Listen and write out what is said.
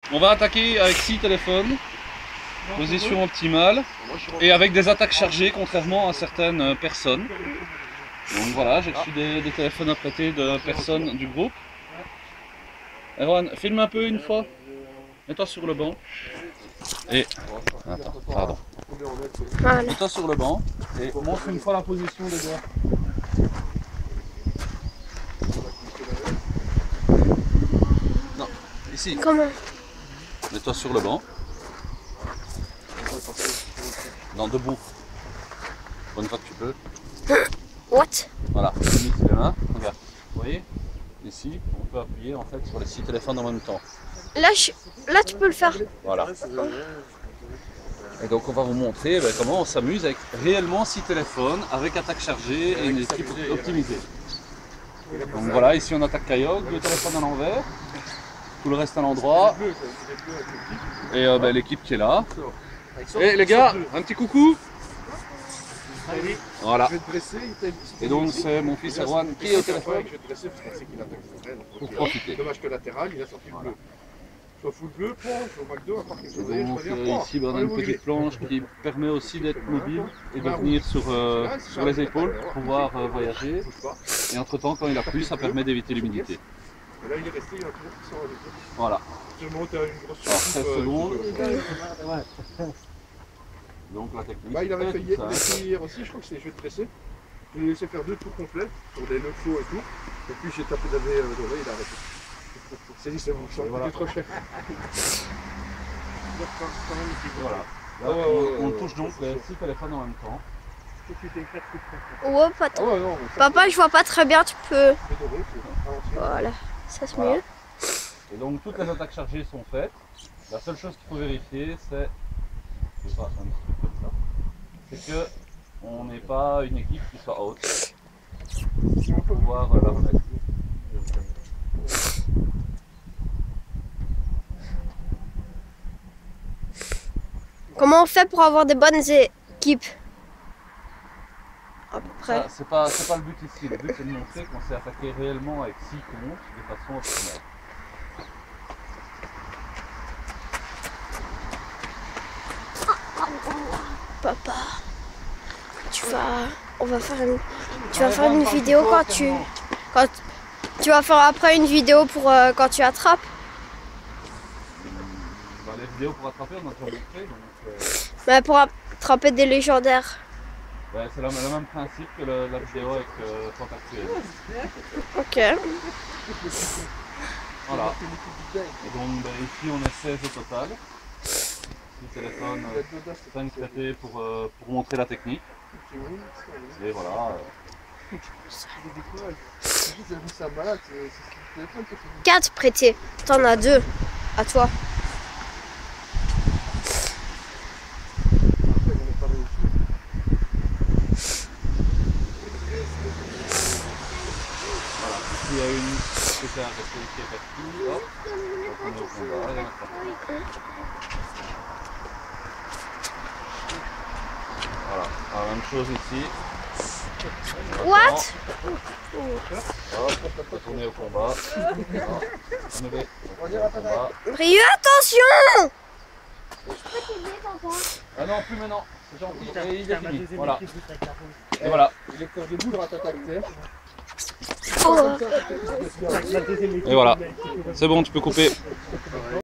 On va attaquer avec 6 téléphones, position optimale, et avec des attaques chargées contrairement à certaines personnes. Donc voilà, j'ai reçu des téléphones à prêter de personnes du groupe. Erwan, filme un peu une fois. Mets-toi sur le banc. Et... Attends, pardon. Voilà. Mets-toi sur le banc et montre une fois la position des gars. Non, ici. Comment? Mets-toi sur le banc. Non, debout. Bonne fois que tu peux. What? Voilà, limite les mains. Regarde. Vous voyez? Ici, on peut appuyer en fait sur les 6 téléphones en même temps. Là, tu peux le faire. Voilà. Et donc on va vous montrer comment on s'amuse avec réellement 6 téléphones, avec attaque chargée et une équipe optimisée. Donc voilà, ici on attaque Kayok, 2 téléphones à l'envers, tout le reste à l'endroit. Et l'équipe qui est là. Et les gars, un petit coucou. Voilà. Et donc c'est mon fils Erwan qui est au téléphone pour profiter. Dommage que latéral, il a sorti le bleu. Soit full bleu, soit McDo, à part quelque chose. Donc ici on a une petite planche qui permet aussi d'être mobile et de venir sur les épaules pour pouvoir voyager. Et entre temps quand il a plu ça permet d'éviter l'humidité. Là il est resté, il y a toujours qui sort avec eux. Voilà. Je monte à une grosse Alors 13 secondes. Donc la technique. Bah, il avait fait hier aussi, je crois que c'est les jeux de tressé. Je l'ai laissé faire 2 tours complets sur des 9 sauts et tout. Et puis j'ai tapé d'avé doré, il a arrêté. C'est dit, c'est bon, ça voilà. Trop cher. Voilà. Là, on touche donc les 6 téléphones en même temps. Oh, papa, je vois pas très bien, tu peux. Voilà, ça c'est mieux. Et donc toutes les attaques chargées sont faites. La seule chose qu'il faut vérifier, c'est. Je vais faire un petit truc comme ça. C'est que on n'est pas une équipe qui soit haute. Pour pouvoir la remettre. Comment on fait pour avoir des bonnes équipes? À peu près. C'est pas le but ici. Le but c'est de montrer qu'on s'est attaqué réellement avec 6 comptes de façon optimale. Papa, on va faire une, tu vas faire une vidéo quand tu vas faire après une vidéo pour quand tu attrapes. Les vidéos pour attraper, on a déjà montré. Donc, Mais pour attraper des légendaires. C'est le même principe que la vidéo avec Fantacuel. Ok. Voilà. Et donc ici on est 16 au total. 6 téléphones, 5 traités pour montrer la technique. Et voilà. 4 prêtés. T'en as 2 à toi. Il y a une qui est arrêtée qui est partie, hop, on est au combat, et on est voilà, alors, même chose ici. What? Hop, on est au combat. On est au combat. Brieux, attention! Ah non, plus maintenant, c'est gentil, et il est fini, voilà. Et voilà. Lecteur de boule, attaque terre. Oh. Et voilà, c'est bon, tu peux couper.